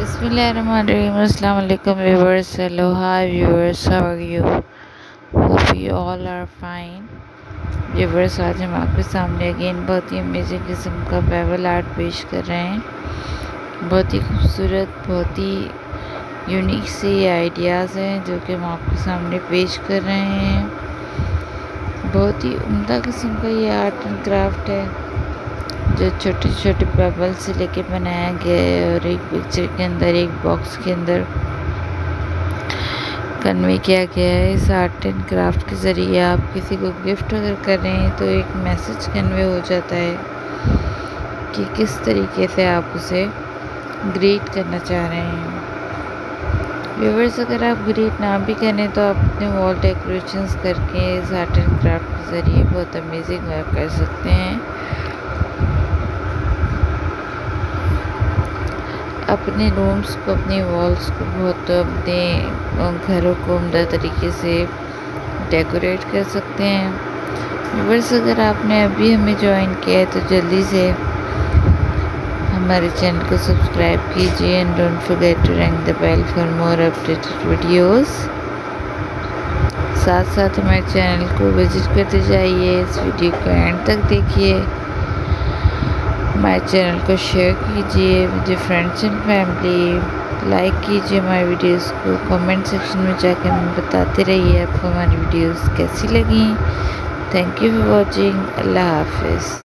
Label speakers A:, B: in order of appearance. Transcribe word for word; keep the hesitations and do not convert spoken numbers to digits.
A: Bismillahirrahmanirrahim. Assalamu alaikum viewers. Hello, hi viewers. How are you? Hope you all are fine. Viewers, आज हम आपके सामने again बहुत ही amazing किस्म का बेवल आर्ट पेश कर रहे हैं। बहुत ही खूबसूरत, बहुत ही यूनिक से आइडियाज़ हैं जो कि हम आपके सामने पेश कर रहे हैं। बहुत ही उम्दा किस्म का ये आर्ट एंड क्राफ्ट है जो छोटे छोटे पेबल से लेके बनाया गया है और एक पिक्चर के अंदर, एक बॉक्स के अंदर कन्वे किया गया है। इस आर्ट एंड क्राफ्ट के ज़रिए आप किसी को गिफ्ट अगर कर रहे हैं तो एक मैसेज कन्वे हो जाता है कि किस तरीके से आप उसे ग्रीट करना चाह रहे हैं। व्यूवर्स, अगर आप ग्रीट ना भी करें तो आप अपने वॉल डेकोरेशंस करके इस आर्ट एंड क्राफ्ट के ज़रिए बहुत अमेजिंग वर्क कर सकते हैं। अपने रूम्स को, अपनी वॉल्स को, बहुत अपने घरों को उम्दा तरीके से डेकोरेट कर सकते हैं। व्यूअर्स, अगर आपने अभी हमें ज्वाइन किया है तो जल्दी से हमारे चैनल को सब्सक्राइब कीजिए and don't forget to ring the bell for more updated videos. साथ साथ हमारे चैनल को विजिट करते जाइए, इस वीडियो को एंड तक देखिए, हमारे चैनल को शेयर कीजिए with your friends and family. Like कीजिए हमारी वीडियोस को, कमेंट सेक्शन में जाकर हमें बताते रहिए आपको हमारी वीडियोस कैसी लगी। Thank you for watching. अल्लाह हाफिज़।